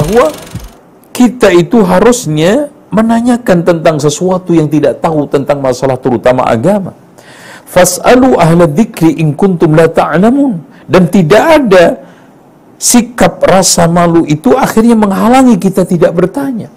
bahwa kita itu harusnya menanyakan tentang sesuatu yang tidak tahu tentang masalah terutama agama. Fas'alu ahla dzikri in kuntum la ta'lamun. Dan tidak ada sikap rasa malu itu akhirnya menghalangi kita tidak bertanya.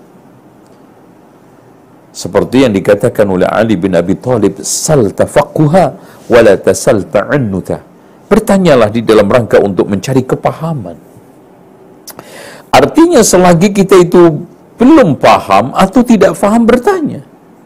Seperti yang dikatakan oleh Ali bin Abi Thalib, sal tafaqquha wa la tasal ta'annuta. Bertanyalah di dalam rangka untuk mencari kepahaman. Artinya selagi kita itu belum paham atau tidak paham, bertanya.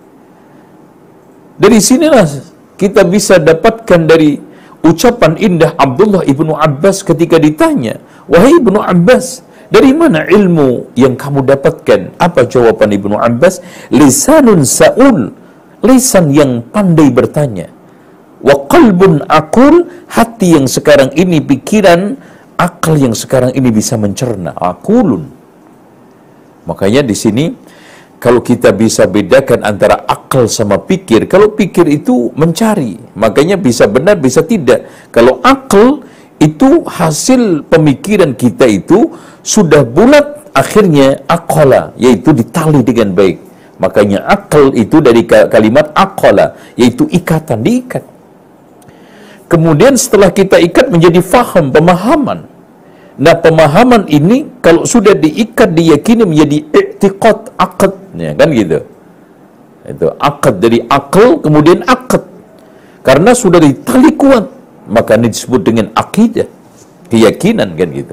Dari sinilah kita bisa dapatkan dari ucapan indah Abdullah ibnu Abbas ketika ditanya, wahai ibnu Abbas, dari mana ilmu yang kamu dapatkan? Apa jawaban ibnu Abbas? Lisanun sa'ul, lisan yang pandai bertanya. Wa qalbun aqul, hati yang sekarang ini, pikiran, akal yang sekarang ini bisa mencerna. Aqulun. Makanya di sini kalau kita bisa bedakan antara akal sama pikir, kalau pikir itu mencari, makanya bisa benar bisa tidak. Kalau akal itu hasil pemikiran kita itu sudah bulat, akhirnya aqala, yaitu ditali dengan baik. Makanya akal itu dari kalimat aqala, yaitu ikatan, diikat. Kemudian setelah kita ikat menjadi faham, pemahaman. Nah, pemahaman ini kalau sudah diikat, diyakini menjadi i'tiqad, aqd, ya kan gitu. Itu aqd dari akal, kemudian aqd. Karena sudah ditali kuat, maka ini disebut dengan akidah, keyakinan, kan gitu.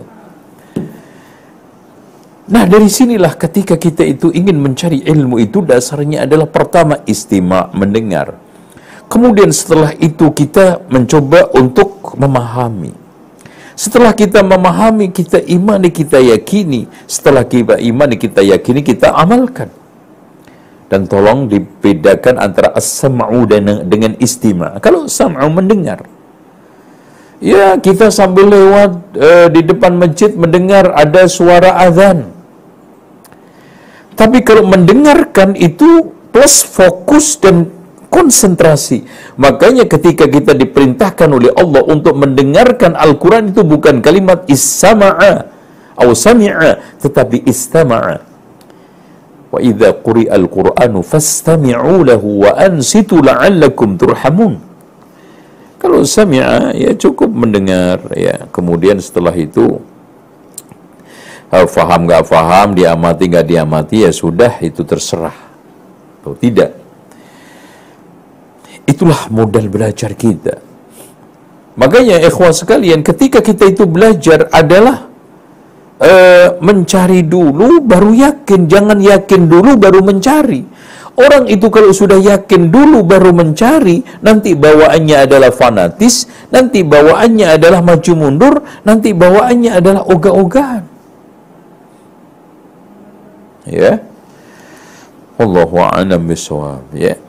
Nah, dari sinilah ketika kita itu ingin mencari ilmu itu, dasarnya adalah pertama istima', mendengar. Kemudian setelah itu kita mencoba untuk memahami. Setelah kita memahami, kita imani, kita yakini. Setelah kita imani, kita yakini, kita amalkan. Dan tolong dibedakan antara as-sam'u dengan istima'. Kalau sam'u mendengar, ya kita sambil lewat di depan masjid mendengar ada suara azan. Tapi kalau mendengarkan itu plus fokus dan konsentrasi. Makanya ketika kita diperintahkan oleh Allah untuk mendengarkan Al-Quran, itu bukan kalimat istama'a atau sami'a, tetapi istama'a. Wa idza quri'al Qur'anu fastami'u lahu wa ansitu la'allakum turhamun. Kalau sami'a, ya cukup mendengar, ya. Kemudian setelah itu faham nggak faham, diamati nggak diamati, ya sudah, itu terserah atau tidak. Itulah modal belajar kita. Makanya ikhwah sekalian, ketika kita itu belajar adalah mencari dulu baru yakin, jangan yakin dulu baru mencari. Orang itu kalau sudah yakin dulu baru mencari, nanti bawaannya adalah fanatis, nanti bawaannya adalah maju mundur, nanti bawaannya adalah ogah-ogahan. Ya. Wallahu a'lam bishawab. Ya.